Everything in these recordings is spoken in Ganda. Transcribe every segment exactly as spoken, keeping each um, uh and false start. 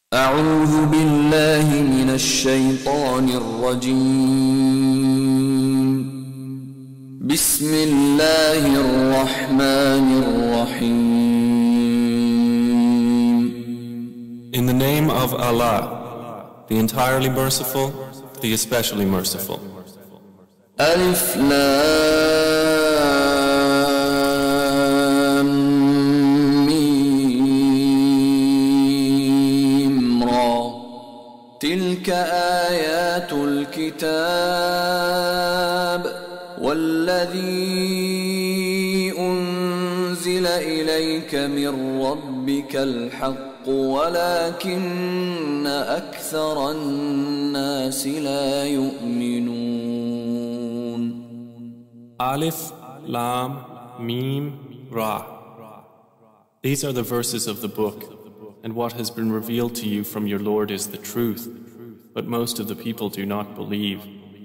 أعوذ بالله من الشيطان الرجيم. بسم الله الرحمن الرحيم. In the name of Allah, the entirely merciful, the especially merciful. ألف لام ميم را. تلك آيات الكتاب والذي أنزل إليك من ربك الحق ولكن أكثر الناس لا يؤمنون. Alif, Lam, Mim, Ra. These are the verses of the book, and what has been revealed to you from your Lord is the truth, but most of the people do not believe.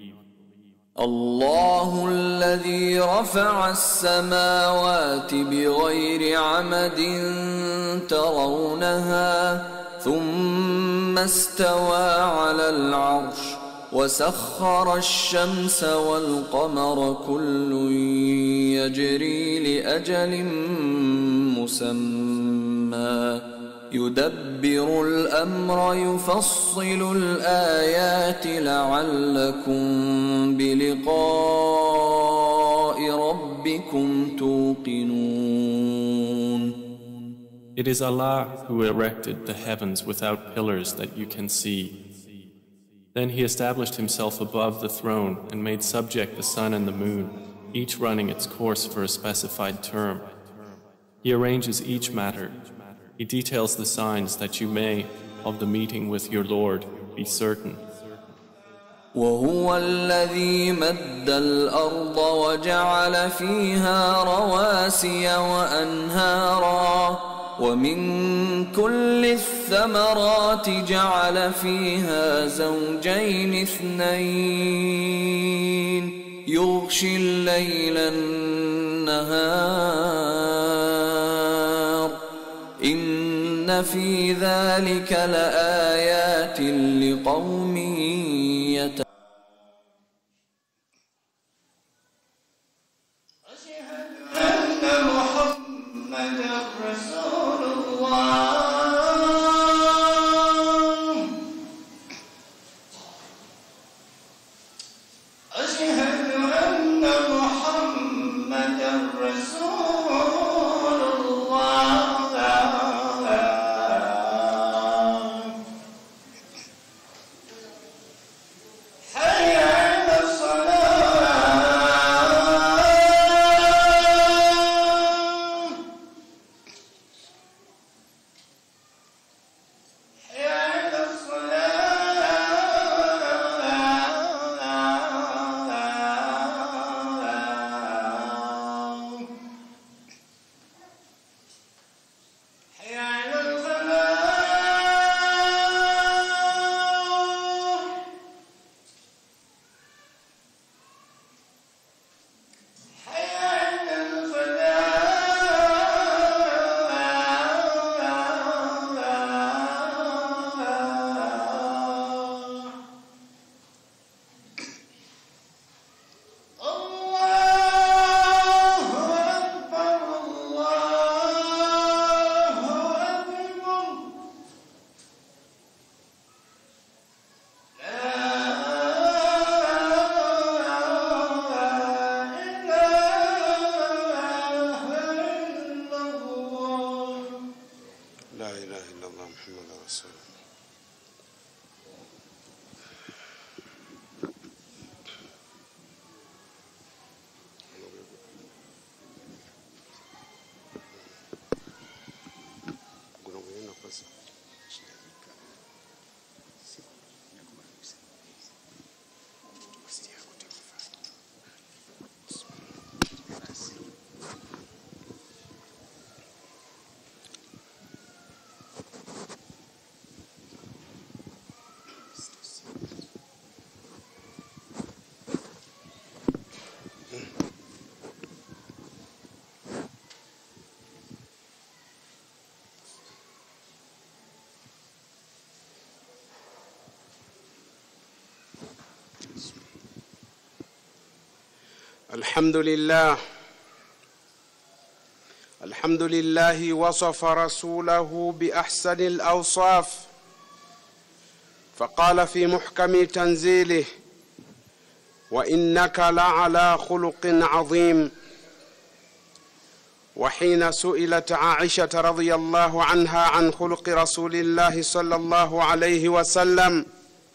الله الذي رفع السماوات بغير عمد ترونها ثم استوى على العرش وسخر الشمس والقمر كل يجري لأجل مسمى يدبر الأمر يفصل الآيات لعلكم بلقاء ربكم توقنون. It is Allah who erected the heavens without pillars that you can see. Then He established Himself above the throne and made subject the sun and the moon, each running its course for a specified term. He arranges each matter. He details the signs that you may, of the meeting with your Lord, be certain. وهو الذي مد الأرض وجعل فيها رواسي وأنهارا ومن كل الثمرات جعل فيها زوجين اثنين يغشي الليل النهار إن في ذلك لآيات لقوم يتقون. الحمد لله الحمد لله وصف رسوله بأحسن الأوصاف فقال في محكم تنزيله وإنك لعلى خلق عظيم. وحين سئلت عائشة رضي الله عنها عن خلق رسول الله صلى الله عليه وسلم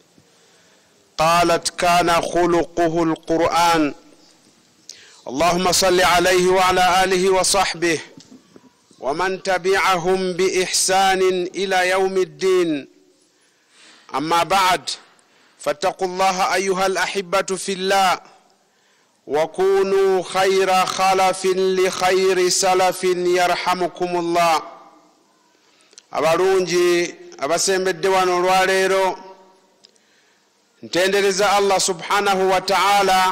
قالت كان خلقه القرآن. اللهم صل عليه وعلى آله وصحبه ومن تبعهم بإحسان إلى يوم الدين. أما بعد، فاتقوا الله أيها الأحبة في الله وكونوا خير خلف لخير سلف يرحمكم الله. abalungi abasembedde wano olwaleero ntendereza Allah subhanahu wa ta'ala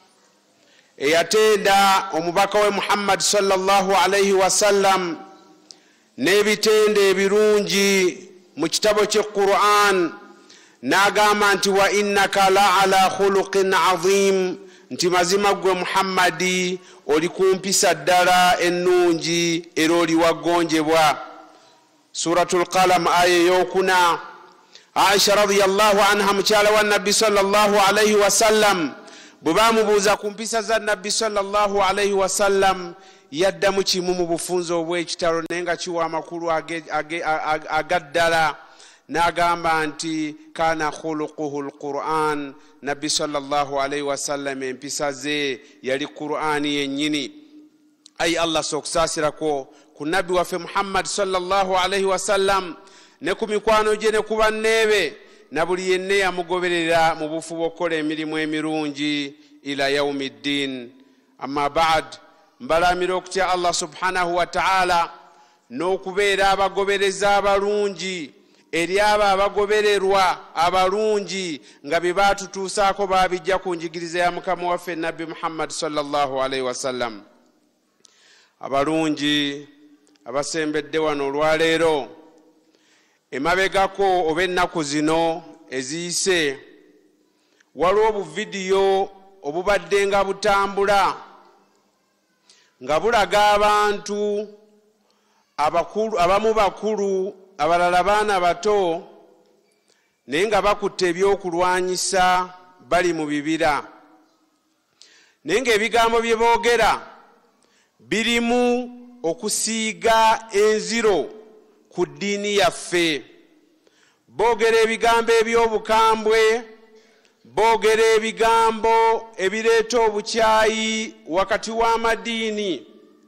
eyatenda omubaka we Muhammad sallallahu alayhi wa sallam n'ebitende ebirungi mu kitabo kye Qur'an n'agamba nti wa innaka la ala khuluqin azim, nti mazima gwe Muhammadi oli kumpisa ddala ennungi era oli waggonjebwa. Suratul Qalam aya yokuna. Aisha radiyallahu anha mukyala wa Nabbi sallallahu alayhi wa sallam bwe bamubuuza ku mpisa za Nabbi sallallahu alayhi wa sallam yaddamu kimu mu bufunzo obw'ekitalo naye nga kiwa amakulu agaddala n'agamba nti kana khuluquhu alquran. Nabbi sallallahu alayhi wa sallam empisa ze yali Qur'ani yennyini. Ay Allah sokusaasirako ku Nabbi waffe Muhammad sallallahu alayhi wa sallam ne ku mikwano gye ne ku banneebe na buli yenna yamugoberera mu bufu bw'okukola emirimu emirungi ila yaumiddin. Amma ba'd, mbalamira okutya Allah subhanahu wa ta'ala n'okubeera abagobereza abalungi eri abo abagobererwa abalungi nga bye baatutuusaako baabijja ku njigiriza ya Mukama waffe Nabbi Muhammad sallallahu alayhi wa sallam. Abalungi abasembedde wano olwaleero, emabegako oba ennaku zino eziyise waliwo obuvidiyo obubadde nga butambula nga bulaga abantu abakulu, abamu bakulu abalala baana bato naye nga bakutte ebyokulwanyisa bali mu bibira, naye ng'ebigambo bye boogera birimu okusiiga enziro ku ddiini yaffe. Boogera ebigambo eby'obukambwe, boogera ebigambo ebireeta obukyayi wakati w'amadiini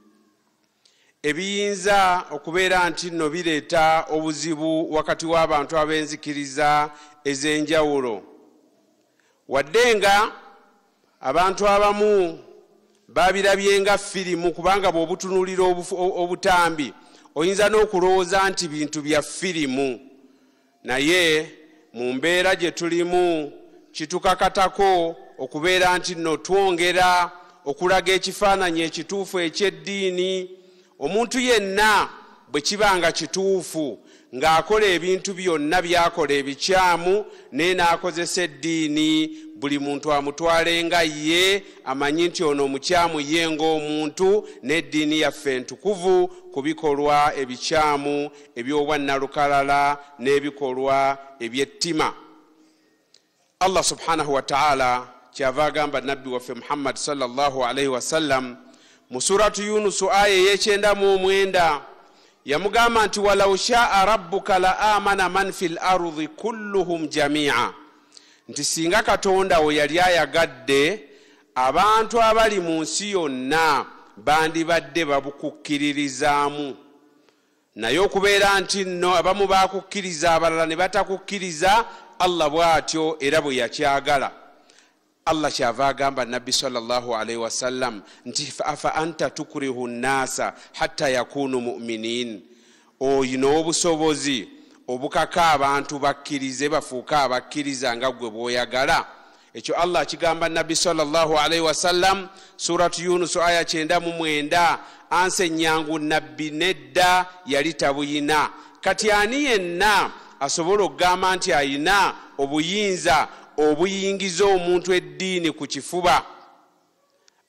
ebiyinza okubeera nti nno bireeta obuzibu wakati w'abantu ab'enzikiriza ez'enjawulo. Wadde nga abantu abamu babirabye nga firimu, kubanga bw'obutunuulira obutambi oyinza n'okulowooza nti bintu bya firimu, naye mu mbeera gye tulimu kitukakatako okubeera nti nno twongera okulaga ekifaananyi ekituufu eky'eddiini. Omuntu yenna bwe kibanga kituufu ng'akola ebintu byonna byakola ebikyamu naye n'akozesa eddiini, buli muntu amutwale nga ye amanyi nti ono omukyamu ye ng'omuntu, n'eddiini yaffe entukuvu ku bikolwa ebikyamu eby'obwannalukalala n'ebikolwa eby'ettima. Allah subhanahu wa ta'ala kyava agamba Nabbi waffe Muhammad sallallahu alayhi wa sallam mu suratu Yunus aya ey'ekyenda mu omwenda yamugamba nti walau shaa rabbuka la amana man fil ardi kulluhum jamia, nti singa Katonda we yali ayagadde abantu abali mu nsi yonna bandibadde babukukkiririzaamu. Naye okubeera nti nno abamu bakukkiriza abalala ne batakukkiriza, Allah bw'atyo era bwe yakyagala. Allah kyava agamba Nabbi sallallahu alayhi wa sallam nti afa anta tukrihu nnasa hatta yakunu mu'minin, oyina obusobozi obukaka abantu bakkirize bafuuka abakkiriza nga gwe bw'oyagala? Ekyo Allah kigamba Nabbi sallallahu alayhi wa sallam suratu Yunus aya kyenda mu mwenda, ansenyangu nabbi nedda yali tabuyina. Kati ani yenna asobola okugamba nti ayina obuyinza obuyingiza omuntu eddiini ku kifuba?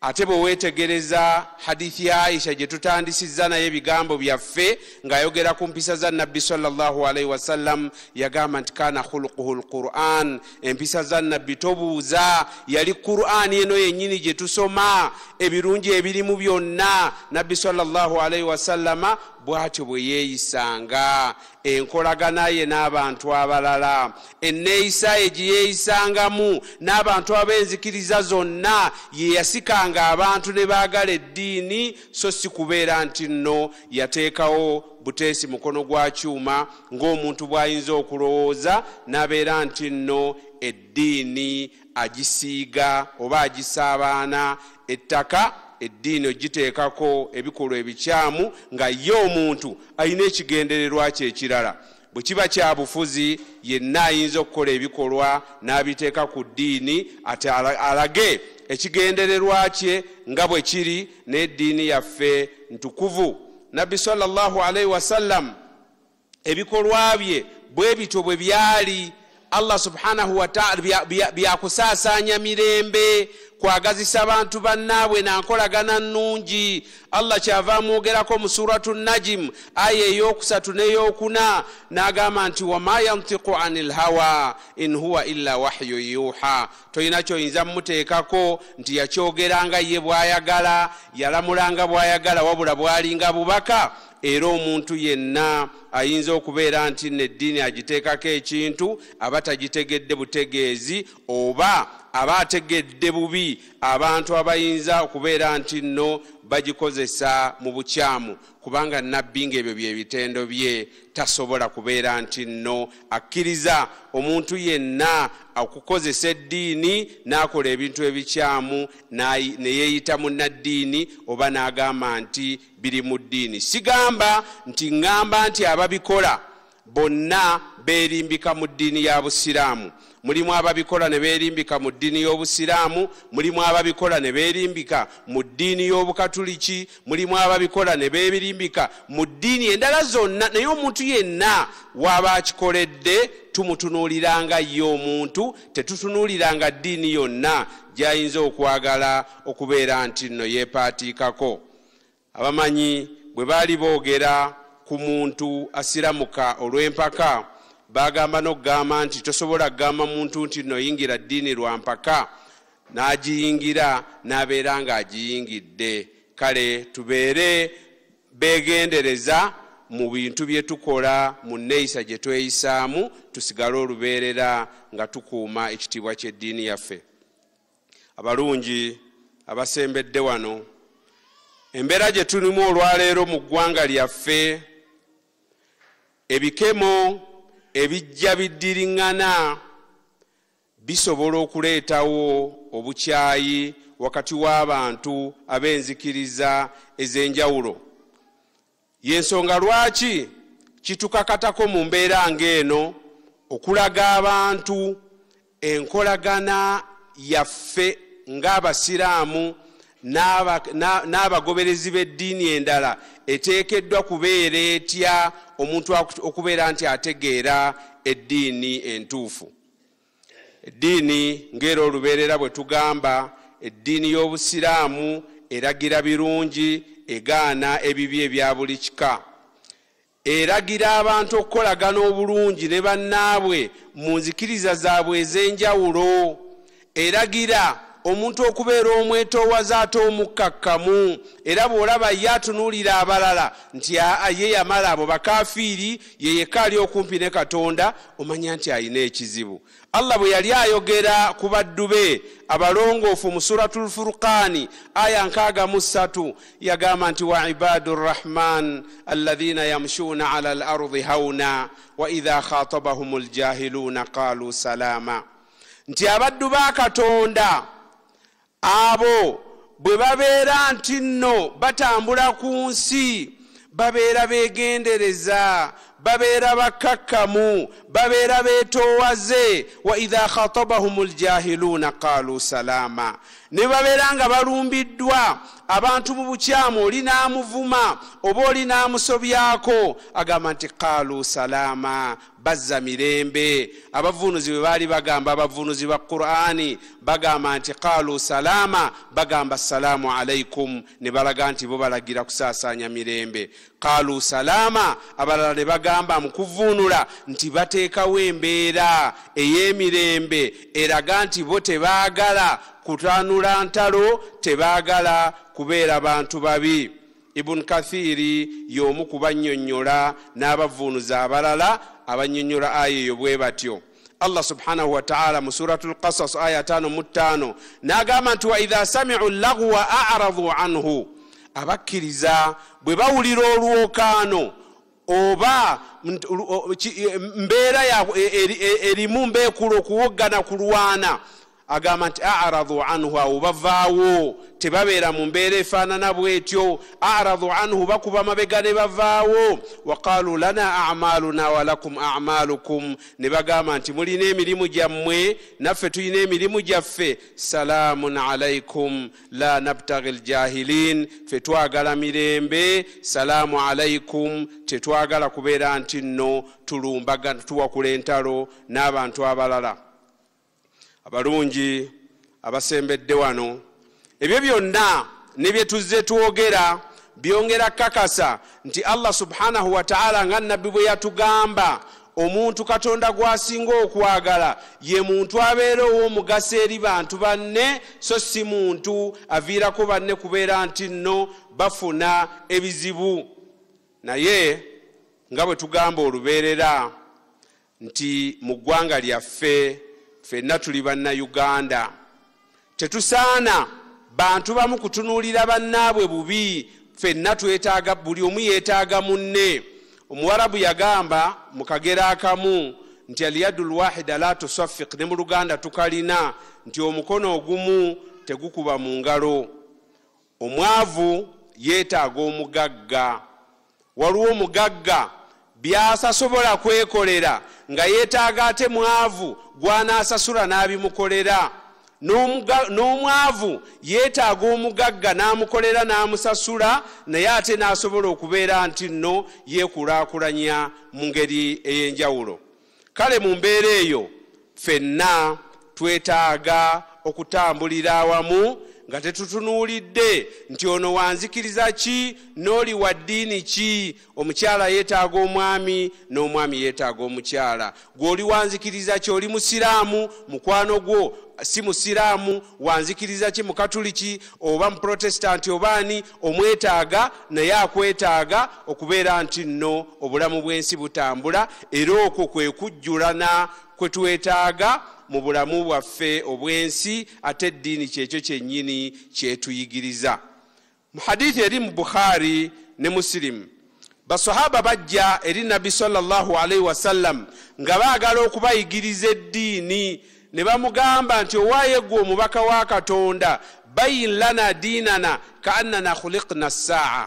ate bwe weetegereza hadithi ya Aisha gye tutandisizza naye ebigambo byaffe ng'ayogera ku mpisa za nabbi sallallahu alaihi wasallam yagamba nti kana khuluquhu alquran, empisa za nabbi tobuuza, yali Qur'an eno yennyini gye tusoma, ebirungi ebirimu byonna nabbi sallallahu alaihi wasallama bw'atyo bwe yeeyisanga, enkolagana ye n'abantu abalala, enneeyisa ye gye yeeyisangamu n'abantu ab'enzikiriza zonna, ye yasikanga abantu ne baagala eddiini, so si kubeera nti nno yateekawo buteesi mukono gwa kyuma ng'omuntu bw'ayinza okulowooza n'abeera nti nno eddiini agisiiga oba agisaabaana ettaka, eddiini ogiteekako ebikolwa ebikyamu nga ye omuntu alina ekigendererwa kye ekirala. Bwe kiba kya bufuzi yenna ayinza okukola ebikolwa n'abiteeka ku ddiini ate alage ekigendererwa kye nga bwe kiri n'eddiini yaffe ntukuvu. Nabbi sallallahu alaihi wasallam ebikolwa bye bwe bityo bwe byali. Allah subhanahu wa ta'ala byakusaasaanya mirembe, kwagazisa abantu bannaabwe na nkolagana nnungi. Allah kyava amwogerako mu suratu Najm aya ey'okusatu n'ey'okuna n'agamba nti wama yantiqu anil hawa in huwa illa wahyu yuha. Toyina kyoyinza mmuteekako nti yakyogeranga ye bw'ayagala, yalamulanga bw'ayagala, wabula bwalinga bubaka. Era omuntu yenna ayinza okubeera nti n'eddiini agiteekako ekintu aba tagitegedde butegeezi oba aba ategedde bubi abantu abayinza okubeera nti nno bagikozesa mu bukyamu, kubanga nabbi ng'ebyo bye bitendo bye tasobola kubeera nti nno akkiriza omuntu yenna okukozesa eddiini n'akola ebintu ebikyamu ne yeeyita munnaddiini oba n'agamba nti biri mu ddiini. Sigamba nti ngamba nti ababikola bonna beerimbika mu ddiini ya Busiraamu. Mulimu ababikola ne beerimbika mu ddiini y'Obusiraamu, mulimu ababikola ne beerimbika mu ddiini y'Obukatuliki, mulimu ababikola ne beerimbika mu ddiini endala zonna. Naye omuntu yenna waba akikoledde tumutunuuliranga ye omuntu, tetutunuuliranga ddiini yonna gy'ayinza okwagala okubeera nti nno yeepaatiikako. Abamanyi bwe baali boogera ku muntu asiramuka olw'empaka, bagamba n'okugamba nti tosobola kugamba muntu nti nno yingira ddiini lwa mpaka, n'agiyingira n'abeera ng'agiyingidde. Kale tubeere beegendereza mu bintu bye tukola, mu nneeyisa gye tweyisaamu, tusigale olubeerera nga tukuuma ekitiibwa ky'eddiini yaffe. Abalungi abasembedde wano, embeera gye tulimu olwaleero mu ggwanga lyaffe, ebikemo ebijja biddiriŋŋana bisobola okuleetawo obukyayi wakati w'abantu ab'enzikiriza ez'enjawulo. Y'ensonga lwaki kitukakatako mu mbeera ng'eno okulaga abantu enkolagana yaffe ng'Abasiraamu n'abagoberezi b'eddiini endala eteekeddwa kubeera etya omuntu okubeera nti ategeera eddiini entuufu. Eddiini ng'era olubeerera bwe tugamba, eddiini y'Obusiraamu eragira birungi, egaana ebibi ebya buli kika. Eragira abantu okukolagana obulungi ne bannaabwe mu nzikiriza zaabwe ez'enjawulo. Eragira omuntu okubeera omwetoowaze ate omukkakkamu, era bw'olaba ye atunuulira abalala nti ye yamala abo bakafiiri, ye yekka ali okumpi ne Katonda, omanya nti alina ekizibu. Allah bwe yali ayogera ku baddu be abalongoofu mu suratul Furqaani aya nkaaga mu ssatu, yagamba nti wa ibaadu rrahman alladhina yamshuuna ala al ardi hauna wa idha khatabahum aljahiluuna qaalu salaama. Nti abaddu ba Katonda abo bwe babeera nti nno batambula ku nsi, babeera beegendereza, babeera bakakkamu, babeera beetoowaze. Wa idha khatabahum aljahiluuna qaalu salaama. Ne babeera nga balumbiddwa abantu mu bukyamu oli n'amuvuma oba oli n'amusobyako agamba nti qaalu salaama bazza mirembe. abavunuzi bwe baali bagamba abavunuzi ba Qur'ani bagamba nti qaalu salaama bagamba assalaamu alaikum ne balaga nti bo balagira kusaasaanya mirembe. qaalu salaama abalala ne bagamba mu kuvunula nti bateekawo embeera ey'emirembe eraga nti bo tebaagala kutanula ntalo tebaagala kubeera bantu babi. Ibn Kathiri y'omu ku bannyonnyola n'abavunuza abalala abannyonnyola aya eyo bwe batyo. Allah subhanahu wa ta'ala mu suratul Qasas aya tano mu ttaano n'agamba nti wa idha sami'u llagwa a'radu anhu, abakkiriza bwe bawulira olwokaano oba mbeera erimu mbeekulo okuwoggana kulwana agamba nti a'radu anhu, awo bavaawo tebabeera mu mbeera efaanana bwetyo. a'radu anhu bakuba mabega ne bavaawo. wa qaalu lana a'maluna wa lakum a'malukum, ne bagamba nti mulina emirimu gyammwe naffe tulina emirimu gyaffe. salaamun alaikum la nabtaghi ljahilin, fe twagala mirembe. salaamu alaikum, tetwagala kubeera nti nno tulumbagana tuwakula entalo n'abantu abalala. abalungi abasembedde wano, ebyo byonna ne bye tuzze twogera byongera kakasa nti Allah subhanahu wa ta'ala nga nabbi bwe yatugamba omuntu Katonda gwasinga okwagala ye muntu abeera ow'omugaso eri bantu banne, so si muntu aviirako banne kubeera nti nno bafuna ebizibu. naye nga bwe tugamba olubeerera nti mu ggwanga lyaffe ffenna tuli bannayuganda, tetusaana bantu bamu kutunuulira bannaabwe bubi. ffenna twetaaga, buli omu yeetaaga munne. omuwarabu yagamba mu kagera akamu nti aliyadu lwahida la tusaffiq, ne mu Luganda tukalina nti omukono ogumu tegukuba mu ngalo. omwavu yeetaaga omugagga. waliwo omugagga byasasobola kwekolera nga yeetaaga ate mwavu gwanaasasula n'abimukolera. n'omwavu yeetaaga omugagga n'amukolera n'amusasula, naye ate n'asobola okubeera nti nno yeekulaakulanya mu ngeri ey'enjawulo. kale mu mbeera eyo ffenna twetaaga okutambulira awamu nga tetutunuulidde nti ono wanzikiriza ki n'oli wa ddiini ki. omukyala yeetaaga omwami n'omwami yeetaaga omukyala. gw'oli wanzikiriza ki, oli musiraamu, mukwano gwo si musiraamu, wanzikiriza ki, mukatuliki oba muprotestanti obaani, omwetaaga naye akwetaaga okubeera nti nno obulamu bw'ensi butambula, era okwo kwe kujjulana kwe twetaaga mu bulamu bwaffe obwensi, ate eddiini kyekyo kyennyini kyetuyigiriza. mu hadithi eri mu Bukhari ne Muslim, basahaba bajja eri nabbi sallallahu alaihi wasallam nga baagala okubayigiriza eddiini, ne bamugamba nti owaaye gwe omubaka wa Katonda, bayin lana diinana kaannana khuliqna saa,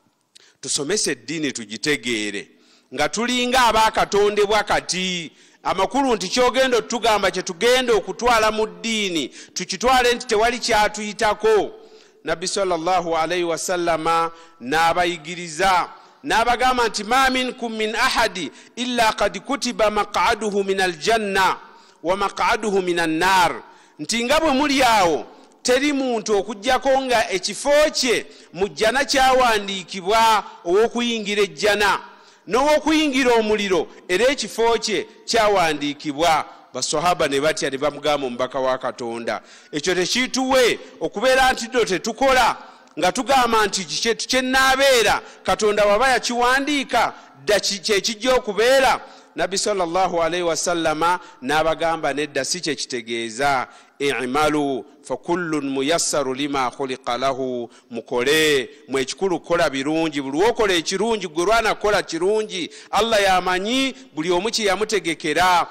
tusomese eddiini tugitegeere nga tulinga abaakatondebwa kati. amakulu nti kyogenda otugamba kye tugenda okutwala mu ddiini tukitwale nti tewali kyatuyitako. nabbi sallallahu alaihi wasallama n'abayigiriza n'abagamba nti ma minkum min ahadi illa qad kutiba maq'aduhu min aljanna wa maq'aduhu min annar, nti nga bwe muli awo teri muntu okujjako nga ekifo kye mu jjana kyawandiikibwa ow'okuyingira ejjana n'ow'okuyingira omuliro era ekifo kye kyawandiikibwa. basahaba ne batya ne bamugamba omubaka wa Katonda, ekyo tekituwe okubeera nti do tetukola nga tugamba nti kyenaabeera Katonda waba yakiwandiika dda kyekijja okubeera. nabbi sallallahu alaihi wasallama n'abagamba nedda si kye kitegeeza. i'malu fakullun muyassaru lima khuliqa lahu, mukole mwekikulu kukola birungi. buli wokola ekirungi gwe lwana kukola kirungi. Allah yamanyi buli omu kye yamutegekera.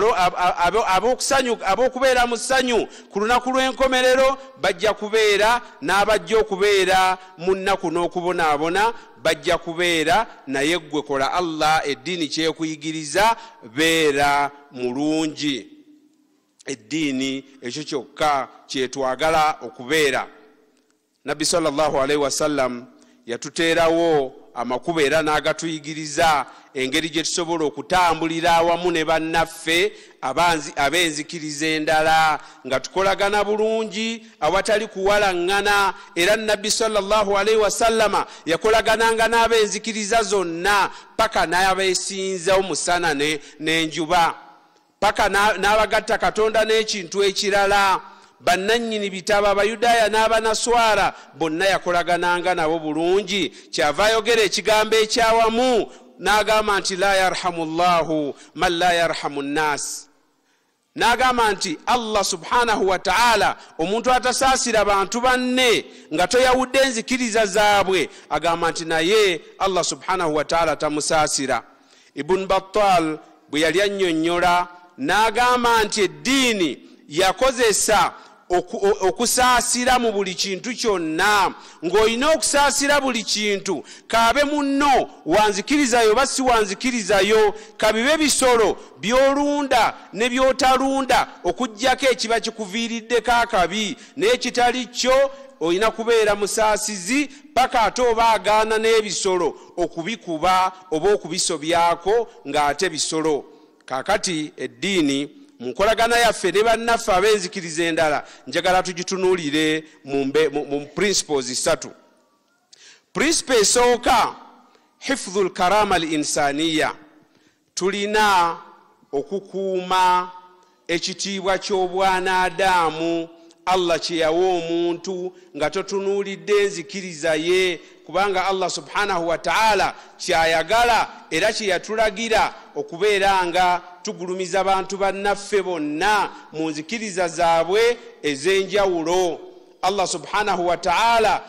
ab'okubeera mu ssanyu ku lunaku lw'enkomerero bajja kubeera, n'abajja okubeera mu nnaku n'okubonaabona bajja kubeera, naye gwe kola Allah eddiini kyekuyigiriza, beera mulungi. eddiini ekyo kyokka kyetwagala okubeera. nabbi sallallahu alaihi wasallam yatuteerawo amakubo era n'agatuyigiriza engeri gye tusobola okutambulira awamu ne bannaffe ab'enzikiriza endala nga tukolagana bulungi awatali kuwalaŋŋana. era nabbi sallallahu alaihi wasallama yakolagananga n'ab'enzikiriza zonna paka n'abeesinza omusana n'enjuba, paka n'abagatta katonda n'ekintu ekirala. bannannyini bitabo abayudaaya n'abanaswara bonna yakolagananga nabo bulungi. kyava ayogera ekigambo ekyawamu n'agamba nti la yarhamu llahu man la yarhamu nnas, n'agamba nti Allah subhanahu wa ta'ala omuntu atasaasira bantu banne nga toyawudde enzikiriza zaabwe agamba nti naye Allah subhanahu wa ta'ala tamusaasira. Ibn Battal bwe yali annyonnyola n'agamba nti eddiini yakozesa okusaasira mu buli kintu kyonna. ng'olina okusaasira buli kintu, kaabe munno wanzikirizayo oba si wanzikirizayo, kabibe bisolo byolunda ne byotalunda okuggyako ekiba kikuviiriddeko akabi, naye kitali kyo olina kubeera musaasizi paka ate oba agaana n'ebisolo okubikuba oba okubisobyako ng'ate bisolo. kaakati eddiini mu nkolagana yaffe ne bannaffe ab'enzikiriza endala njagala tugitunuulire mu principles ssatu. principle esooka hifdhu lkarama al insaniya, tulina okukuuma ekitiibwa ky'obwanadamu Allah kye yawa omuntu nga totunuulidde enzikiriza ye, kubanga Allah subhanahu wa ta'ala kyayagala era kye yatulagira okubeera nga tugulumiza bantu bannaffe bonna mu nzikiriza zaabwe ez'enjawulo. Allah subhanahu wa ta'ala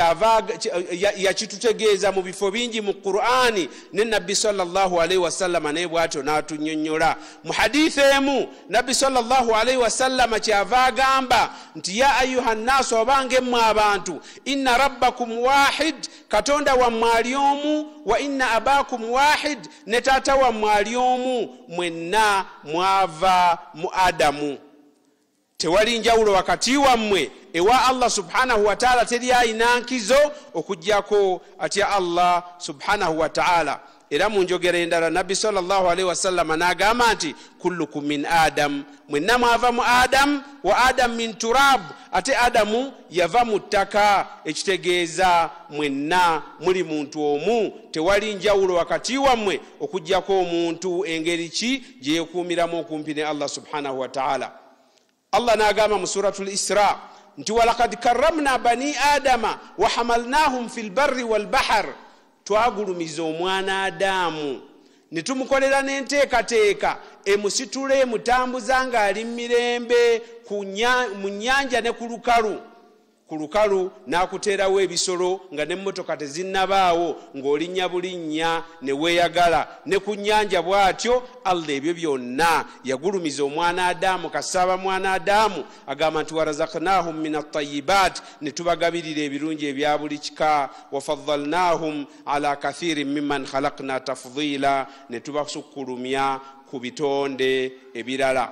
yakitutegeeza mu bifo bingi mu Qur'ani, ne nabbi sallallahu alaihi wasallama naye bw'atyo n'atunnyonnyola mu hadithi emu. Nabbi sallallahu alaihi wasallama kyava agamba nti ya ayuha nnaasu, obange mmwe abantu, inna rabbakum wahid, katonda wammwe ali omu, wa inna abakum wahid, ne taata wammwe ali omu, mwenna mwava mu Adamu. Tewali njawulo wakati wammwe ewa Allah subhanahu wa ta'ala, teri ayina nkizo okuggyako atya Allah subhanahu wa ta'ala. Era mu njogera endala nabbi sallallahu alaihi wasallam n'agamba nti kullukum min adam, mwenna mwava mu Adam, wa Adam min turab, ate Adamu yava mu ttaka, ekitegeeza mwenna muli muntu omu, tewali njawulo wakati wammwe okuggyako omuntu engeri ki gye yeekuumiramu okumpi ne Allah subhanahu wa ta'ala. Allah n'agamba mu suratul Isra nti walaqad karramna bani adama wa hamalnahum fil barri wal bahr, twagulumiza omwana Adamu ne tumukolera n'enteekateeka emusitule emutambuza ng'ali mirembe mu nnyanja ne ku lukalu. Ku lukalu n'akuteerawo ebisolo nga n'emmotoka tezinnabaawo, ng'olinnya bulinnya ne weeyagala, ne ku nnyanja bw'atyo. Allah ebyo byonna yagulumiza omwana Adamu. Kasaba mwana Adamu agamba nti warazaqnahum min at-tayyibat, ne tubagabirira ebirungi ebya buli kika. Wafaddalnahum ala kathirin mimman khalaqna tafdila, ne tubasukkulumya ku bitonde ebirala.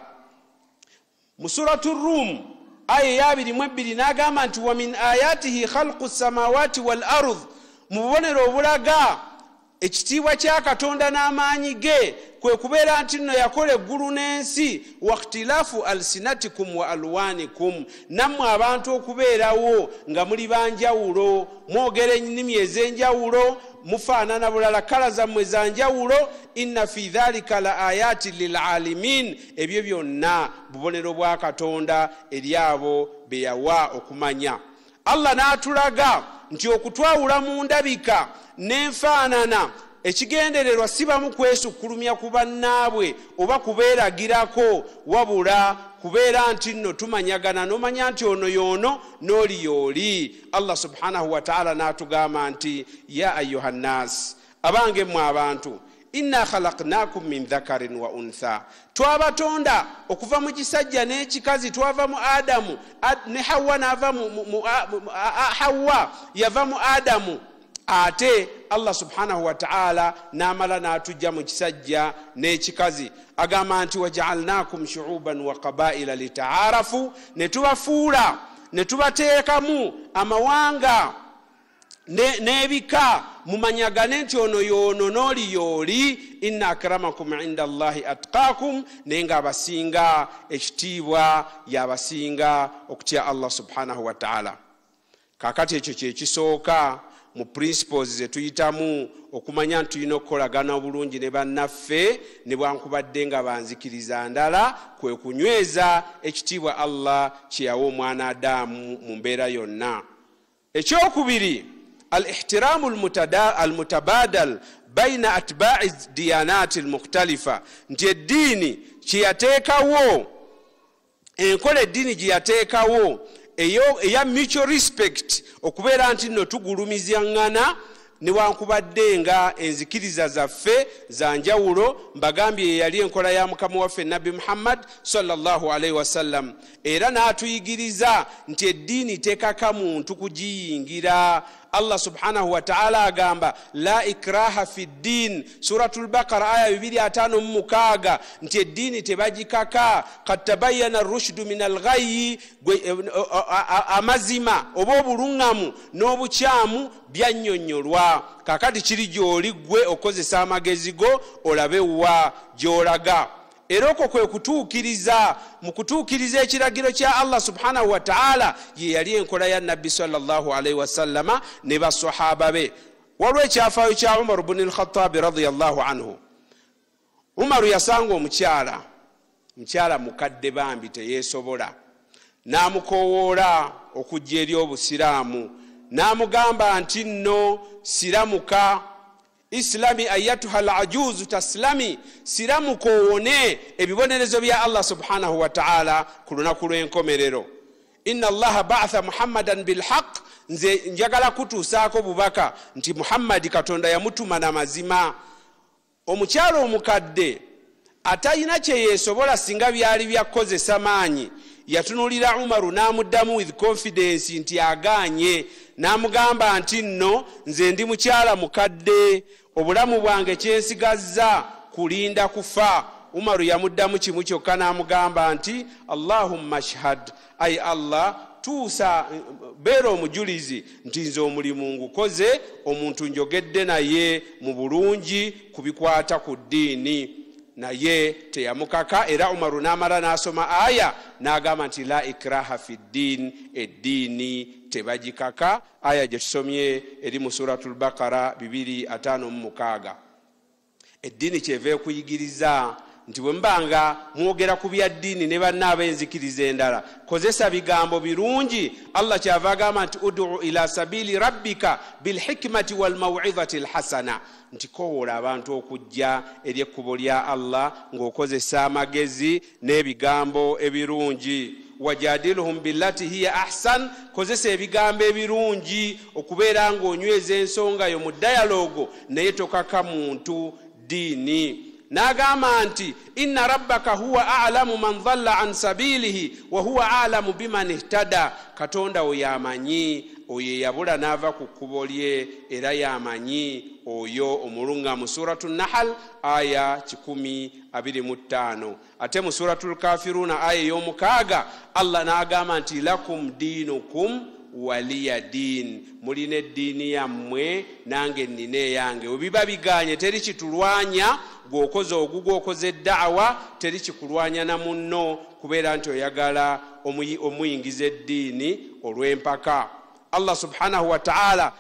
Mu suratu Rum aya yabiri mu ebbiri n'agamba nti wa min ayatihi khalqu samawati wal ardh, mu bubonero obulaga ekitiibwa kya Katonda n'amaanyi ge kwe kubeera nti nno yakola eggulu n'ensi. Wakhtilafu alsinatikum wa alwanikum, nammwe abantu okubeerawo nga muli banjawulo, mwogera ennimi ez'enjawulo, mufaanana bulala, kala zammwe za njawulo. Inna fi dhalika la ayati lil alimin, ebyo byonna bubonero bwa Katonda eri abo be yawa okumanya. Allah n'atulaga nti okutwawula mu ndabika n'enfaanana ekigendererwa si bamu kwesukkulumya ku bannaabwe oba kubeeragirako, wabula kubeera nti nno tumanyagana, n'omanya nti ono y'ono n'oli y'oli. Allah subhanahu wa ta'ala n'atugamba nti ya ayuha nnas, abange mmwe abantu, inna khalaqnakum min dhakarin wa untha, twabatonda okuva mu kisajja n'ekikazi. Twava mu Adamu ne Hawa, n'ava mu Hawa yava mu Adamu, ate Allah subhanahu wa ta'ala n'amala n'atujja mu kisajja n'ekikazi. Agamba nti waja'alnakum shu'uban wa qabaila litaarafu, ne tubafuula ne tubateekamu amawanga n'ebika mumanyagane nti ono y'ono n'oli y'oli inna akramakum inda Allahi atqakum naye nga abasinga ekitiibwa y'abasinga okutya Allah subhanahu wa ta'ala. Kaakati ekyo kye kisooka mu principles ze tuyitamu okumanya nti tulina okukolagana obulungi ne bannaffe ne bwankubadde nga banzikiriza ndala kwe kunyweza ekitiibwa Allah kye yawa omwana Adamu mu mbeera yonna. Ekyokubiri, al-ihtiramu al-mutabadal baina atba'i diyanati al-mukhtalifa, nti eddiini kye yateekawo, enkola eddiini gye yateekawo eya mutual respect, okubeera nti nno tugulumizangana newankubadde nga enzikiriza zaffe za njawulo. Mbagambye yali enkola ya mukama waffe Nabi Muhammad sallallahu alaihi wasallam, era n'atuyigiriza nti eddiini tekaka muntu kugiyingira. Allah subhanahu wa ta'ala agamba la ikraha fi ddin, suratul Baqara aya bibiri ataano mu mukaaga, nti eddiini tebagikaka. Qad tabayyana ar-rushdu min al-ghayyi, amazima oba obulungamu n'obukyamu byannyonnyolwa. Kakati kiri gy'oli gwe okozesa amagezi go olabe wa gy'olaga. Era okwo kwe kutuukiriza, mu kutuukiriza ekiragiro kya Allah subhanahu wa ta'ala ye yali enkola ya Nabbi sallallahu alaihi wasallama ne basahaba be. Waliwo ekyafaayo kya Umar ibn al-Khattab radiyallahu anhu. Umar yasanga omukyala, mukyala mukadde bambi teyeesobola, n'amukowoola okujja eri obusiraamu, n'amugamba nti nno siramuka islami ayatuha al-ajuz taslami, siramuka owone ebibonerezo bya Allah subhanahu wa ta'ala ku lunaku lw'enkomerero. Inna Allah ba'atha Muhammadan bilhaq, nze njagala kutuusaako bubaka nti Muhammadi Katonda yamutuma na mazima. Omukyalo omukadde atayina kye yeesobola singa byali byakozesa maanyi yatunulira Umaru n'amuddamu with confidence nti agaanye, n'amugamba nti nno nze ndi mukyala mukadde, obulamu bwange kyensigazza kulinda kufa. Umaru yamuddamu kimu kyokka n'amugamba nti Allahumma shhad, ay Allah tuusa beera omujulizi nti nze omulimu ngukoze, omuntu njogedde naye mu bulungi ku bikwata ku ddiini. Naye teyamukaka, era Umaru n'amala n'asoma aya n'agamba nti la ikraha fi ddin, eddiini tebagikaka. Aya gye tusomye eri mu suratul Baqara bibiri ataano mu mukaaga. Eddiini kyeva ekuyigiriza nti bwe mbanga mwogera ku bya ddiini ne bannaaba enzikiriza endala, kozesa bigambo birungi. Allah kyava agamba nti ud'u ila sabili rabbika bilhikmati walmaw'izati alhasana, nti kowoola abantu okujja eri ekkubo lya Allah ng'okozesa amagezi n'ebigambo ebirungi. Wajadiluhum billati hiya ahsan, kozesa ebigambo ebirungi okubeera ng'onyweza ensonga yo mu dialogue naye tokaka muntu ddiini. N'agamba nti inna rabbaka huwa a'lamu man dhalla an sabilihi wa huwa a'lamu biman ihtada, Katonda oyo amanyi oyo yabula n'ava ku kkubo lye, era yamanyi oyo omulungamu. Suratu Nahl aya kikumi abiri mu ttaano. Ate mu suratul Kafiruna aya y'omukaaga Allah n'agamba nti lakum dinukum waliya din, mulina eddiini yammwe nange nnina eyange. Webiba biganye teri kitulwanya, gwokoze ogugo okoze eddawa teri kikulwanya na munno kubeera nti oyagala omuyingiza eddiini olw'empaka. Allah subhanahu wa ta'ala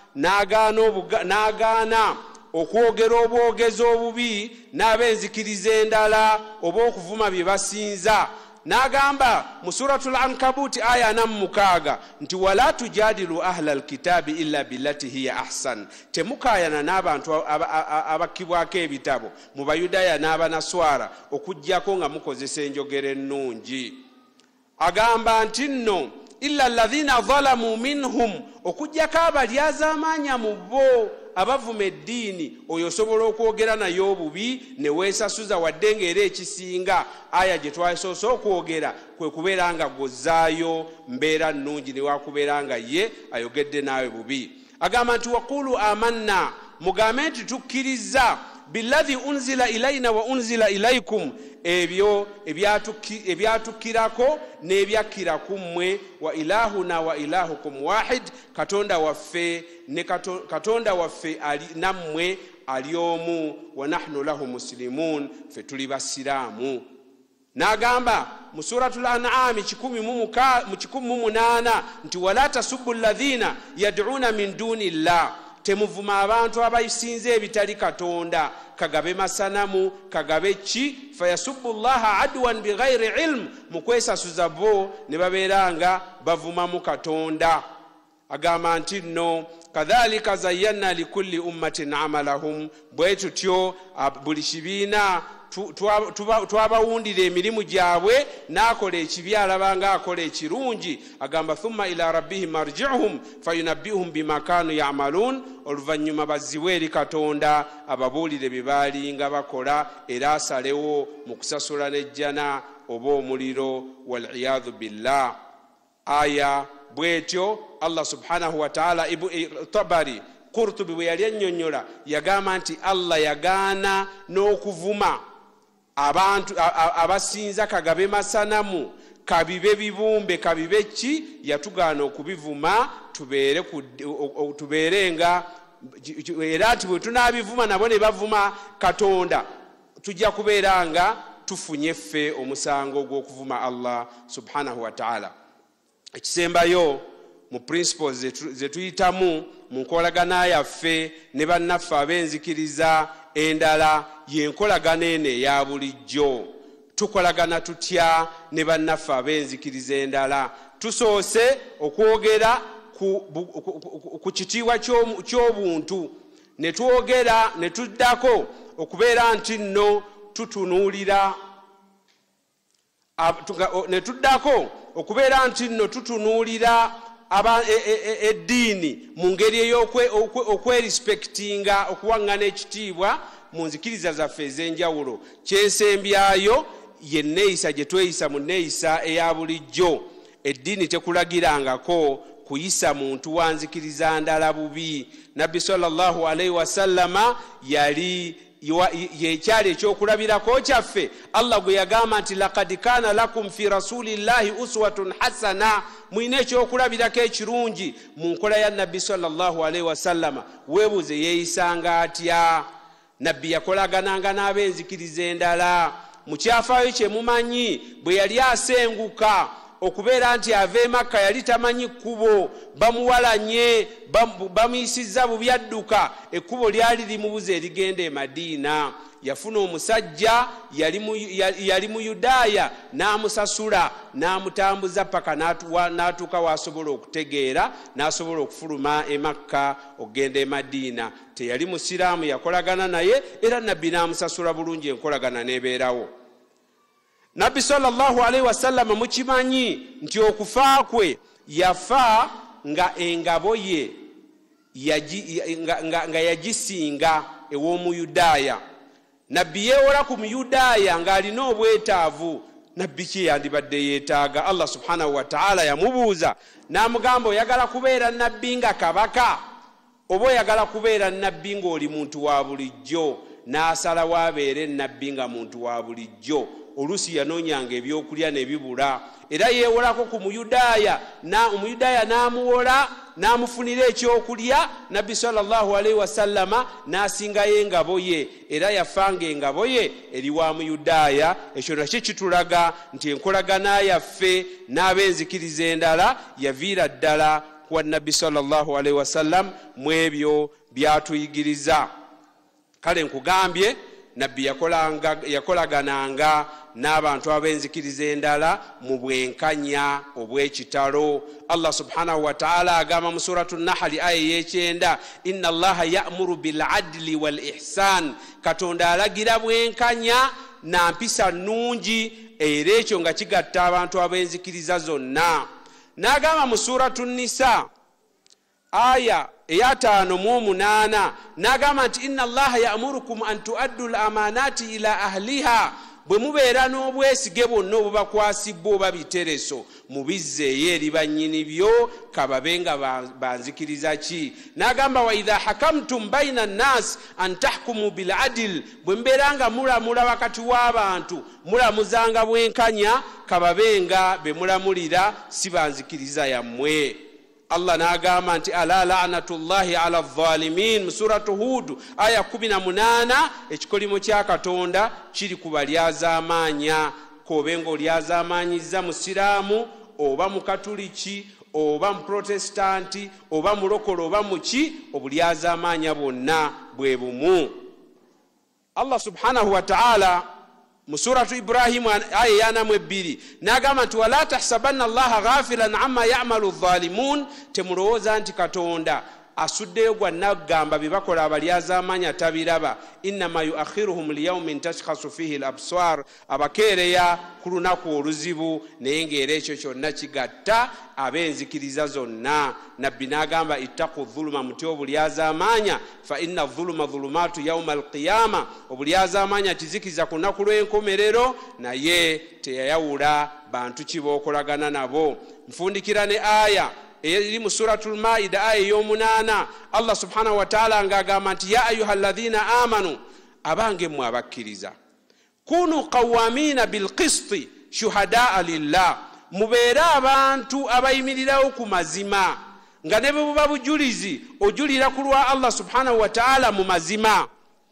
n'agaana okwogera obwogezi obubi n'abenzikiriza endala oba okuvuma bye basinza. N'agamba mu suratul Ankabut aya ana mu mukaaga nti wala tujadilu ahla alkitabi illa billati hiya ahsan, temukayana n'abantu abakibwako ebitabo mu Bayudaaya n'Abanaswara okujjako nga mukozesa enjogera ennungi. Agamba nti nno illa alladhina zalamu minhum, okujjako abalyazaamaanya mu bo abavuma eddiini, oyo osobola okwogera naye obubi ne weesasuza wadde ng'era ekisinga. Aya gye twasoose okwogera kwe kubeera nga gozzaayo mbeera nnungi ne wakubeera nga ye ayogedde naawe bubi. Agamba nti waqulu amanna, mugambe nti tukkiriza billadhi unzila ilayna wa unzila ilaykum ebyo ebyatukirako n'ebyakira kummwe wa ilahuna wa ilahukum wahid katonda waffe ne katonda waffe ali nammwe ali omu wa nahnu lahu muslimun fe tuli basiraamu. N'agamba mu suratul an'am kikumi mu munaana nti wala tasubbu alladhina yad'una min duni llah temuvuma abantu abayisinze ebitali katonda kagabe masanamu kagabe ki fayasubbu llaha adwan bighairi ilm mukwesasuza bo ne babeeranga bavuma mu katonda. Agamba nti nno kadhalika zayyana likulli ummatin amalahum bwe tutyo buli kibiina twabawundira emirimu gyabwe n'akola ekibi alabanga akola ekirungi. Agamba thumma ila rabbihim marji'uhum fayunabbihum bima kanu ya'malun oluvannyuma bazzibwe eri katonda ababuulire bye baalinga bakola era asalewo mu kusasula n'ejjana oba omuliro wal'iyadhu billah. Aya bwetyo Allah subhanahu wa ta'ala ibu Tabari Qurtubi bwe yali annyonnyola yagamba nti Allah yagaana n'okuvuma abantu abasinza kagabe masanamu kabibe bibumbe kabibe ki yatugaana okubivuma tubeere tubeerenga era ati bwe tunaabivuma nabo ne bavuma katonda tujja kubeeranga tufunye ffe omusango gw'okuvuma Allah subhanahu wa ta'ala. Ekisembayo mu principles zetuyitamu mu nkolagana yaffe ne bannaffe ab'enzikiriza endala yenkolagana eno eya bulijjo. Tukolagana tutya ne bannaffe ab'enzikiriza endala? Tusoose okwogera ku kitiibwa ky'obuntu ne twogera ne tuddako okubeera nti nno tutunuulira ne tuddako okubeera nti nno tutunuulira eddiini mu ngeri ey'okwerespectinga okuwaŋŋana ekitiibwa mu nzikiriza zaffe ez'enjawulo. Kyensembyayo ye nneeyisa gye tweyisa mu nneeyisa eya bulijjo. Eddiini tekulagirangako kuyisa muntu wa nzikiriza ndala bubi. Nabbi sallallahu alaihi wasallama yali yekyali ekyokulabirako kyaffe. Allah gwe yagamba nti laqad kana lakum fi rasulillahi uswatun hasana, mwine ekyokulabirako ekirungi mu nkola ya Nabbi sallallahu alaihi wasallama. Weebuuze yeeyisanga atya? Nabbi yakolagananga n'ab'enzikiriza endala. Mu kyafaayo kye mumanyi bwe yali asenguka okubeera nti ava e Makka yali tamanyi kkubo, bamuwalanye bamuyisizza bubyadduka, ekkubo lyali limubuza erigenda e Madiina. Yafuna omusajja yali mu Yudaaya n'amusasula n'amutambuza paka n'atuuka w'asobola okutegeera n'asobola okufuluma e Makka okugenda e Madiina. Teyali musiraamu, yakolagana naye era Nabbi n'amusasula bulungi, enkolagana n'ebeerawo. Nabbi sallallahu alaihi wasallam mukimanyi nti okufa kwe yafa nga engabo ye nga yagisinga ew'omu Yudaaya. Nabbi yeewola ku Muyudaaya ng'alina obwetaavu. Nabbi ki yandibadde yeetaaga? Allah subhanahu wa ta'ala yamubuuza n'amugamba, oyagala kubeera nabbi nga kabaka oba oyagala kubeera nabbi ng'oli muntu wa bulijjo? N'asalawo abeere nabbi nga muntu wa bulijjo. Oluusi yanoonyanga ebyokulya ne bibula, era yeewolako ku Muyudaaya, Omuyudaaya n'amuwola n'amufunira ekyokulya. Nabbi sallallahu alaihi wasallama n'asingayo engabo ye, era yafanga engabo ye eri wa Muyudaaya. Ekyo nakyo kitulaga nti enkolagana yaffe n'ab'enzikiriza endala yaviira ddala kuwa Nabbi sallallahu alaihi wasallam mu ebyo byatuyigiriza. Kale nkugambye Nabbi yakolagananga n'abantu ab'enzikiriza endala mu bwenkanya obw'ekitalo. Allah subhanahu wa ta'ala agamba mu suratu Nahli aya y'ekyenda, inna Allaha ya'muru bil adli wal ihsan, Katonda alagira bwenkanya na mpisa nnungi, era ekyo nga kigatta abantu ab'enzikiriza zonna. N'agamba mu suratu Nisa aya eyataano mu omunaana n'agamba nti inna Allaha ya'murukum an tuaddu al amanati ila ahliha, bwe mubeera n'obwesige bwonna obubakwasibwa oba bitereso mubizzeeyo eri bannyini byo kababe nga banzikiriza ki. N'agamba wa idha hakamtum baina nnas an tahkumu bil adil, bwe mbeera nga mulamula wakati w'abantu mulamuzanga bwenkanya kababe nga be mulamulira si banzikiriza yammwe. Allah n'agamba nti ala la'natullahi ala dhalimin mu suratu Hud aya kumi na munaana, ekikolimo kya Katonda kiri ku balyazaamaanya. Kobe ng'olyazaamaanyizza musiraamu oba mukatuliki oba muprotestanti oba mulokole oba muki, obulyazaamaanya bwonna bwe bumu. Allah subhanahu wa ta'ala mu suratu Ibrahim aya yana mu ebbiri n'agamba nti wala tahsabanna Allaha ghafilan amma ya'malu adh-dhalimun, temulowooza nti Katonda asuddeyo gwa nagamba bye bakola abalyazaamaanya tabiraba. Innama yuakhiruhum liyawmin tashkhasu fihi al-absar, abakeereya ku lunaku oluzibu naye ng'era ekyo kyonna kigatta ab'enzikiriza zonna. Nabbi n'agamba ittaqu dhuluma, mutya obulyazaamaanya, fa inna dhuluma dhulumaatu yawma al-qiyama, obulyazaamaanya kizikiza ku lunaku lw'enkomerero, naye teyayawula bantu ki b'okolagana nabo. Nfundikira ne aya eri mu suratul Maida aya y'omunaana, Allah subhanahu wa ta'ala ng'agamba nti ya ayuha alladhina amanu, abange mmwe abakkiriza, kunu qawamina bilqisti shuhadaa lillah, mubeere abantu abayimirirawo ku mazima nga ne bwe buba bujulizi ojulira ku lwa Allah subhanahu wa ta'ala mu mazima.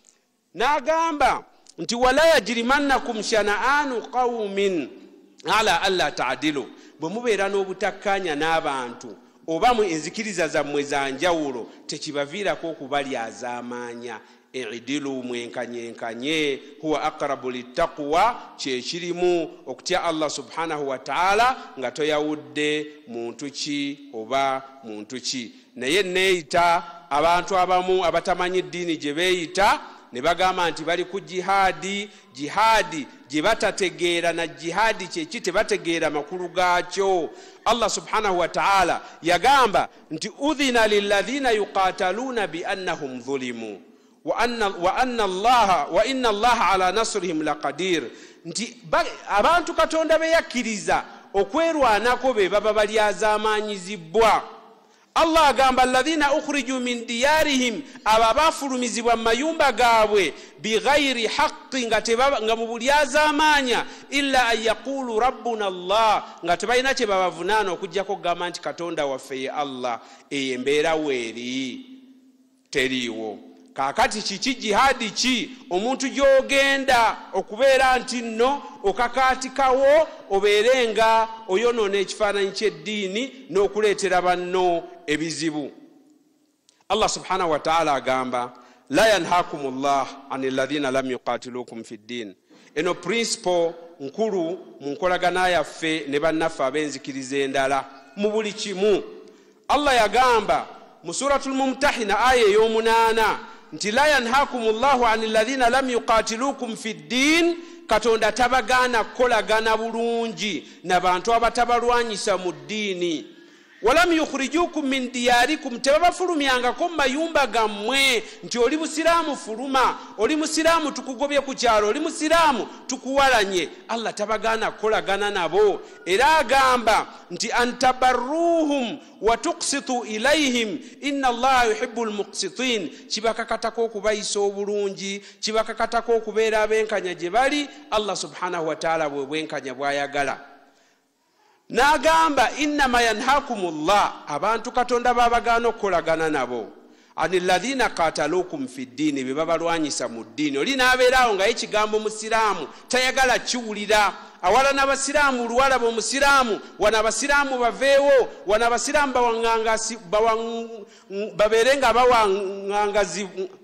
N'agamba nti wala yajrimannakum shana'anu qawmin ala alla ta'dilu, bwe mubeera n'obutakkanya n'abantu oba mu enzikiriza zammwe za njawulo tekibaviirako okubalyazaamaanya. Idilu, mwenkanyenkanye, huwa aqrabu littaqwa, kyekirimu okutya Allah subhanahu wa ta'ala nga toyawudde muntu ki oba muntu ki. Naye neeyita abantu abamu abatamanyi ddiini gye beeyita ne bagamba nti bali ku jihadi. Jihadi gye batategeera na jihadi kyeki tebategeera makulu gaakyo. Allah subhanahu wa ta'ala yagamba nti udhina lilladhina yuqataluna bi annahum dhulimu wa anna wa anna allaha wa inna allaha ala nasrihim laqadir, nti abantu Katonda beyakkiriza okwerwanako be baba balyazaamaanyizibwa. Allah agamba alladhina ukhriju min diyarihim, aba bafulumizibwa mu mayumba gaabwe bighayri haqqi, nga mu bulyazaamaanya, illa an yaqulu rabbuna Allah, nga tebalina kye babavunaana okuggyako okugamba nti Katonda waffe ye Allah. Eyo embeera weeri teriiwo. Kaakati kiki jihadi ki omuntu gy'ogenda okubeera nti nno okakaatikawo obeere nga oyonoona ekifaananyi ky'eddiini n'okuleetera banno ebizibu. Allah subhanahu wa ta'ala agamba la yanhakumullah anil ladhina lam yuqatilukum fid din. Eno principle nkulu mu nkolagana yaffe ne bannaffe ab'enzikiriza endala mu buli kimu. Allah yagamba mu suratul Mumtahina aya ey'omunaana nti la yanhakumullahu anil ladhina lam yuqatilukum fid din, Katonda tabagaana kukolagana bulungi n'abantu abatabalwanyisa mu ddiini. Walam yukhrijukum min diyarikum, tebabafulumyangako mu mayumba gammwe nti oli musiraamu fuluma, oli musiraamu tukugobye ku kyalo, oli musiraamu tukuwalanye. Allah tabagaana kukolagana nabo. Era agamba nti antabarruhum wa tuqsitu ilayhim inna Allaha yuhibbul muqsitin, kibakakatako okubayisa obulungi, kibakakatako okubeera abenkanya gye bali Allah subhanahu wa ta'ala bwe bwenkanya bwayagala. N'agamba innama yanhakumullah, abantu Katonda babagaana okukolagana nabo, anil ladhina qatalukum fid din, be babalwanyisa mu ddiini. Oli n'abeeraawo nga ekigambo musiraamu tayagala kiwulira, awala n'abasiraamu luwalaba omusiraamu, wana abasiraamu baveewo, wana abasiraamu bawaŋŋangasi babeere nga bawaŋŋangazi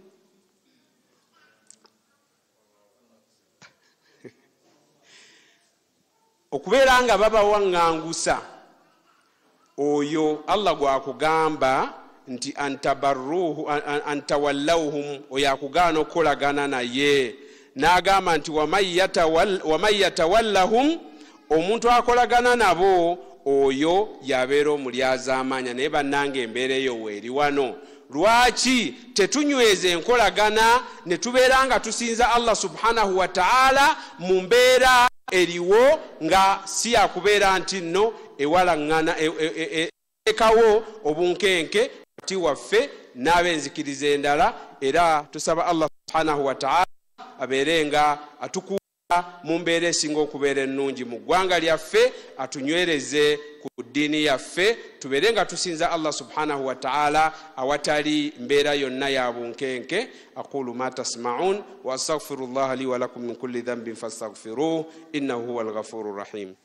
okubeera nga babawaŋŋangusa. Oyo Allah gwakugamba nti antabarruhu antawallawhum, oyo akugaana okukolagana naye. N'agamba nti waman yatawallahum, omuntu akolagana nabo oyo yabeera omulyazaamaanya. Naye bannange embeera eyo weeri wano. lwaki tetunyweza enkolagana ne tubeera nga tusinza Allah subhanahu wa ta'ala mu mbeera eriwo nga si yakubeera nti nno ewalaŋŋana ekawo obunkenke kati waffe n'abenzikiriza endala. Era tusaba Allah subhanahu wa ta'ala abeere nga atukuuma mu mbeera esinga okubeera ennungi mu ggwanga lyaffe, atunywereze ku ddiini yaffe, tubeere nga tusinza Allah subhanahu wa ta'ala awatali mbeera yonna ya bunkenke. aqulu ma tasma'un wa astaghfirullaha li wa lakum min kulli dhanbin fastaghfiruhu innahu huwal ghafurur rahim.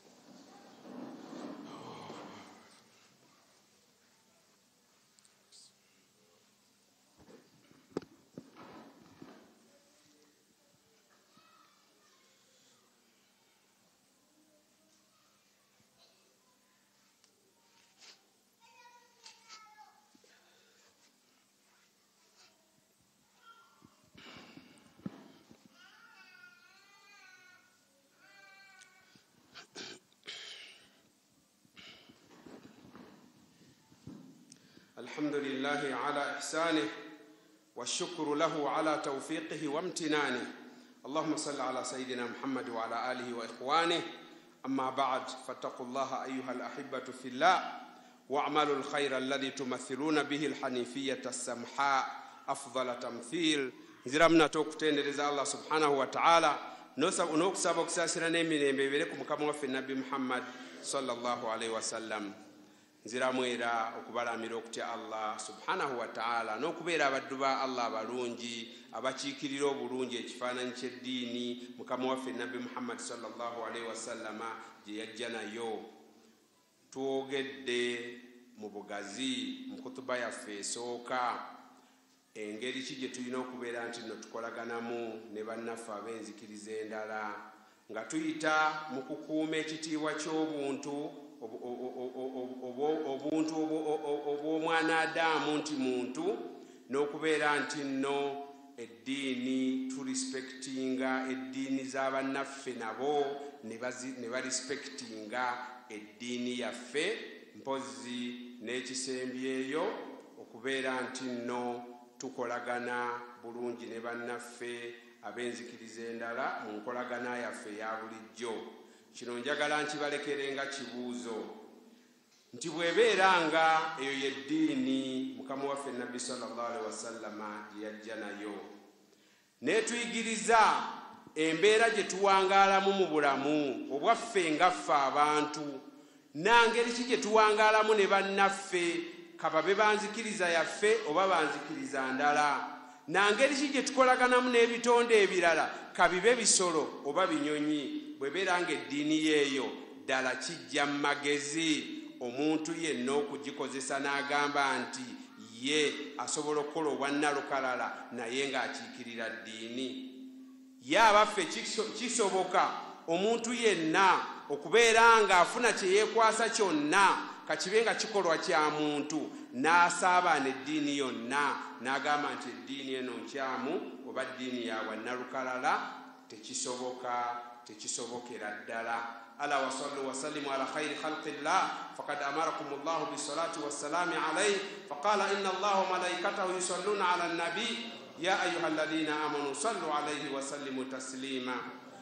الحمد لله على إحسانه والشكر له على توفيقه وامتنانه. اللهم صل على سيدنا محمد وعلى آله وإخوانه. أما بعد فاتقوا الله أيها الأحبة في الله واعملوا الخير الذي تمثلون به الحنيفية السمحاء أفضل تمثيل. نزرمنا توقتين رضا الله سبحانه وتعالى نوكسب وكساسنا نمين بيبريكم كما في النبي محمد صلى الله عليه وسلم. nziramwera okubalamira okutya Allah subhanahu wa ta'ala n'okubeera abaddu ba Allah abalungi abakiikirira obulungi ekifaananyi ky'eddiini mukama waffe nabbi Muhammad sallallahu alaihi wasallama gye yajja nayo. Twogedde mu bugazi mu kutuba yaffe esooka engeri ki gye tulina okubeera nti no tukolaganamu ne bannaffe ab'enzikiriza endala nga tuyita mu kukuuma ekitiibwa ky'obuntu obuntu obw'omwana Adamu nti muntu, n'okubeera nti nno eddiini turespektinga eddiini z'abannaffe nabo ne barespektinga eddiini yaffe, mpozi n'ekisembyeyo okubeera nti nno tukolagana bulungi ne bannaffe ab'enzikiriza endala mu nkolagana yaffe ya bulijjo. Kino njagala nkibalekerenga kibuuzo nti bwebeeranga eyo yeddiini mukama waffe nabbi sallallahu alaihi wasallama gye yajja nayo netuyigiriza embeera gye tuwangaalamu mu bulamu obwaffe ngaffe abantu, nangeri ki gye tuwangaalamu ne bannaffe kababe banzikiriza yaffe oba banzikiriza ndala, nangeri ki gye tukolaganamu n'ebitonde ebirala kabibe bisolo oba binyonyi. Bwebeera nga eddiini yeeyo ddala kijja mu magezi omuntu yenna okugikozesa n'agamba nti ye asobola okukola obwannalukalala naye ng'akiikirira ddiini. Ye abaffe kisoboka omuntu yenna okubeera ng'afuna kye yeekwasa kyonna kakibe nga kikolwa kya muntu n'asaabaana eddiini yonna n'agamba nti eddiini eno nkyamu oba ddiini ya bwannalukalala, tekisoboka. tekisobokera ddala. ala wa sallu wa sallimu ala khayri khalqillah faqad amarakum Allah bis salati was salam alayhi faqala inna Allah wa malaikatahu yusalluna ala an-nabi ya ayyuhalladhina amanu sallu alayhi wa sallimu taslima.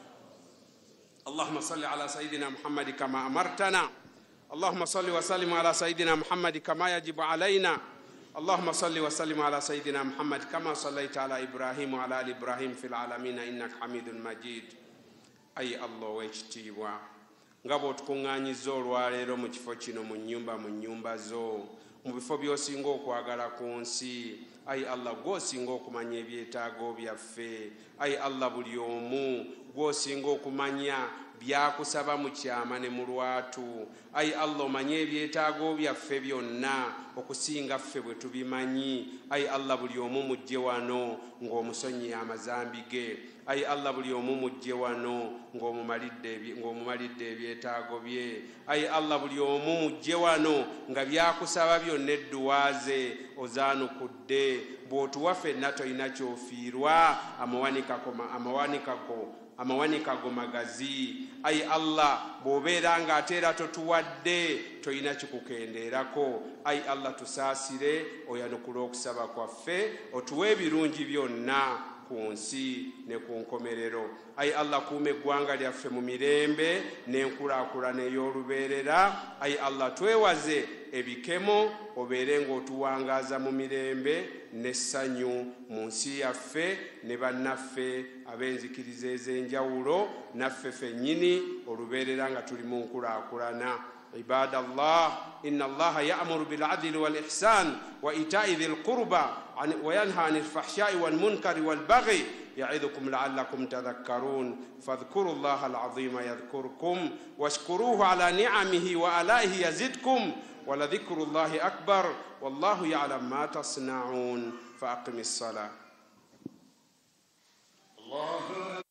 Allahumma salli ala sayyidina Muhammad kama amartana. Allahumma salli wa sallim ala sayyidina Muhammad kama yajibu alayna. Allahumma salli wa sallim ala sayyidina Muhammad kama sallaita ala Ibrahim wa ala ali Ibrahim fil alamin innaka Hamidun Majid. Ayi Allah w'ekitiibwa nga bw'otukuŋŋaanyizza olwaleero mu kifo kino mu nnyumba mu nnyumba zo mu bifo by'osinga okwagala ku nsi, ayi Allah gw'osinga okumanya ebyetaago byaffe, ayi Allah buli omu gw'osinga okumanya byakusaba mu kyama ne mu lwatu, ayi Allah omanye ebyetaago byaffe byonna okusinga ffe bwe tubimanyi, ayi Allah buli omu mujje wano ng'omusonyi amazambi ge, ayi Allah buli omu mujje wano ng'omumalidde ebyetaago bye, ayi Allah buli omu mujje wano nga byakusaba byonna edduwa ze ozaanukudde, bw'otuwa ffenna tolina kyofiirwa amawanikago amawanikago magazi. Ayi Allah, bw'obeera ng'ate era totuwadde tolina kikukendeerako. Ayi Allah, tusaasire oyanukule okusaba kwaffe, otuwe ebirungi byonna ku nsi ne ku nkomerero. Ayi Allah, kuuma eggwanga lyaffe mu mirembe n'enkulaakulana ey'olubeerera. Ayi Allah, twewaze ebikemo, obeere ng'otuwangaaza mu mirembe n'essanyu mu nsi yaffe ne bannaffe ab'enzikiriza ez'enjawulo, naffe ffennyini olubeerera nga tuli mu nkulaakulana. عباد الله إن الله يأمر بالعدل والإحسان وإيتاء ذي القربى وينهى عن الفحشاء والمنكر والبغي يعظكم لعلكم تذكرون فاذكروا الله العظيم يذكركم واشكروه على نعمه وآلائه يزدكم ولذكر الله أكبر والله يعلم ما تصنعون فأقم الصلاة. الله